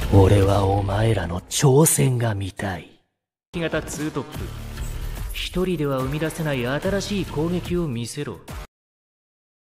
俺はお前らの挑戦が見たい。 型ツートップ。一人では生み出せない新しい攻撃を見せろ。